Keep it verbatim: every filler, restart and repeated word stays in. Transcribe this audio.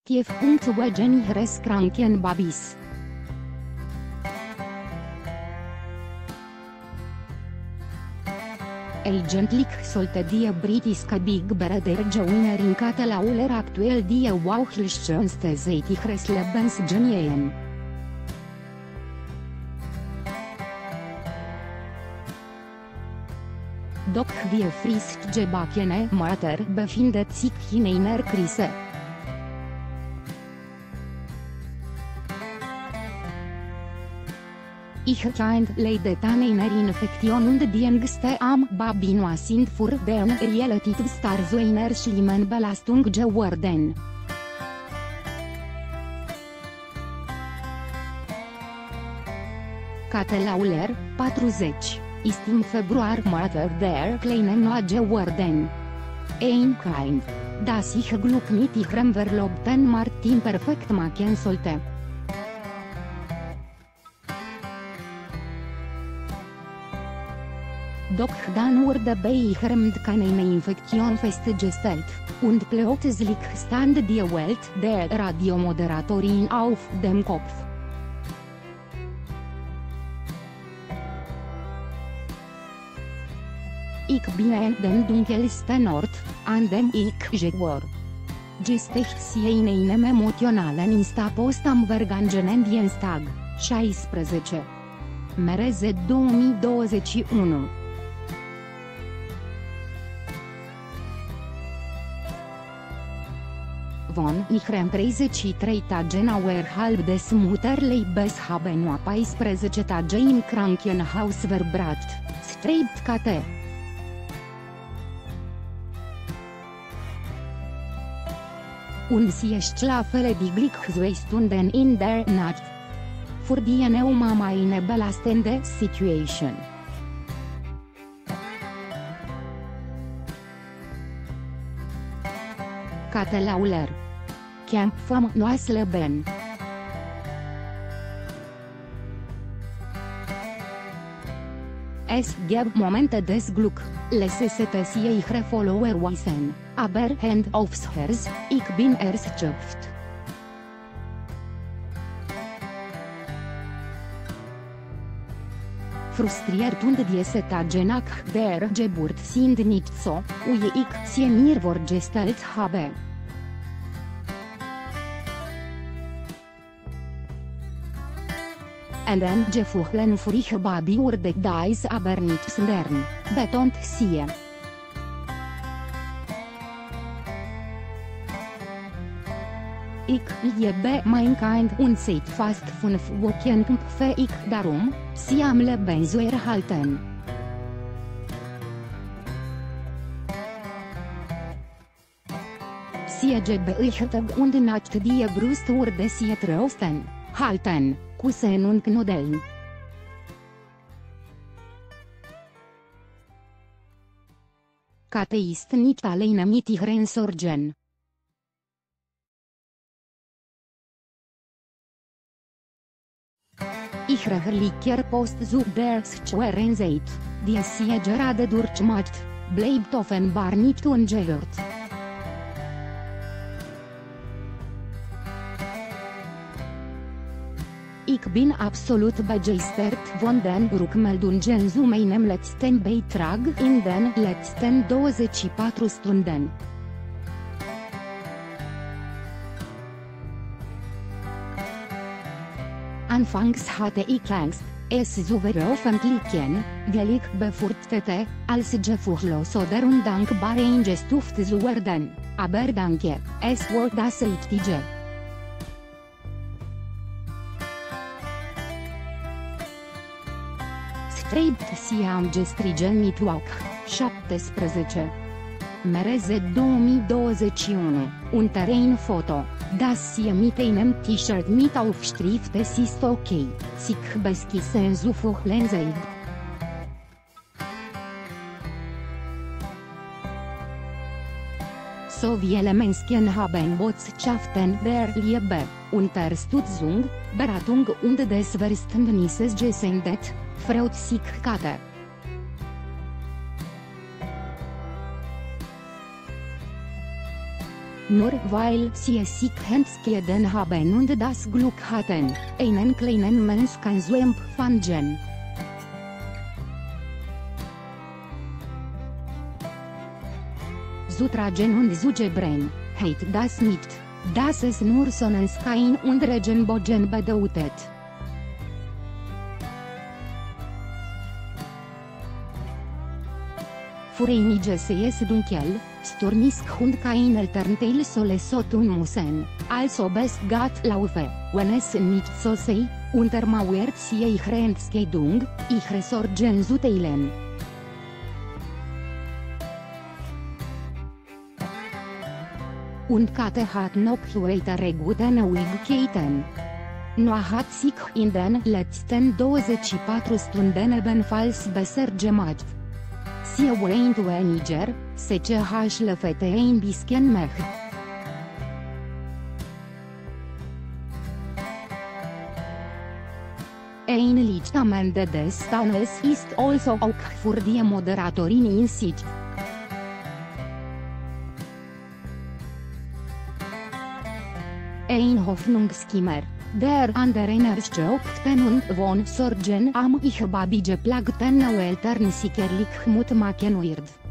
Tief. Wegeni Kranken Babis. Agentlik solte die britiska Big Brother Joiner in Catalauler aktuell die Wauchlichste Zeitig Lebensgenien. Doch wir frist Gebakene Mater befindet sich in einer Krise. Ich kind leidet an einer Infektion und die Ängste am Babino sind für den relativ star zu einer schlimmen Belastung geworden. Catalauler, patruzeci, ist im Februar Mutter der Kleinen Noah geworden. Ein Kind, das sich Glück mit ihrem Verlobten Martin perfekt machen sollte. Doch dann wurde bei ihrem keine Infektion festgestellt, und plötzlich stand die Welt der Radiomoderatorin auf dem Kopf. Ich bin an dem dunkelsten Ort, an dem ich gewor. Gestește in einem emoționalen instapost am vergangenen Dienstag, șaisprezece. Mereze două mii douăzeci și unu. Von ihrem treizeci și trei Tage außerhalb des Mutterleibes haben nur paisprezece Tage im Krankenhaus verbracht, schreibt K T. Und sie schlafele die zwei Stunden in der Nacht. Für die Neumama eine belastende Situation. Catalauler. Kämpfen neues Leben. Es gibt Momente des Glück, lässt sie ihre Follower wissen, aber Hand aufs Herz, ich bin erschöpft. Frustriert und diese Tage nach der Geburt sind nicht so, wie ich sie mir vorgestellt habe. Und ein Gefühlen für ich Baby wurde dies aber nicht lernen, betont sie. Ich liebe mein Kind und seit fast fünf Wochen kämpfe ich darum, sie am Leben zu erhalten. Sie gebe ich Tag und Nacht die Brust wurde sie trösten, halten, küssen und knuddeln. Kate ist nicht alleine mit ihren Sorgen. Ihre herrlicher Post zu der Schwerenzeit, die sie gerade durchmacht, bleibt offenbar nicht ungehört. Ich bin absolut begeistert von den Rückmeldungen zu meinem letzten Beitrag in den letzten vierundzwanzig Stunden. Anfangs hatte ich Angst, es zu veröffentlichen, weil ich befürchtete, als gefühllos oder undankbar eingestuft zu werden, aber danke, es war das Richtige. Schreibt sie am gestrigen Mittwoch, șaptesprezece. Mereze două mii douăzeci și unu, unter ein Foto, das sie mit einem T-Shirt mit Aufschrift es ist okay, sich beskissen zu fühlen seid. So viele Menschen haben Botschaften der Liebe, Unterstützung, Beratung und des Verständnisses gesendet, freut sich Kate. Nur weil sie sich entschieden haben und das Glück hatten, einen kleinen Menschen zu empfangen. Zu tragen und zu gebren, heit das nicht, dass es nur Sonnenschein und Regenbogen bedeutet. Für einiges ist dunkel, stürmisch und kein Elternteil soll es so tun müssen, als ob es Gott laufe, wenn es nicht so sei, untermauert sie ihre Entscheidung, ihre Sorgen zu teilen. Und Kate hat noch weitere gute Neuigkeiten. Noah hat sich in den letzten vierundzwanzig Stunden ebenfalls besser gemacht. Sie weint weniger, se schläft ein bisschen mehr. Ein Licht am Ende des Tunnels ist also auch für die Moderatorin in Sicht. Ein Hoffnungsschimmer, der anderen erschöpften und von Sorgen am ich Babi geplagten Eltern sicherlich Mut machen wird.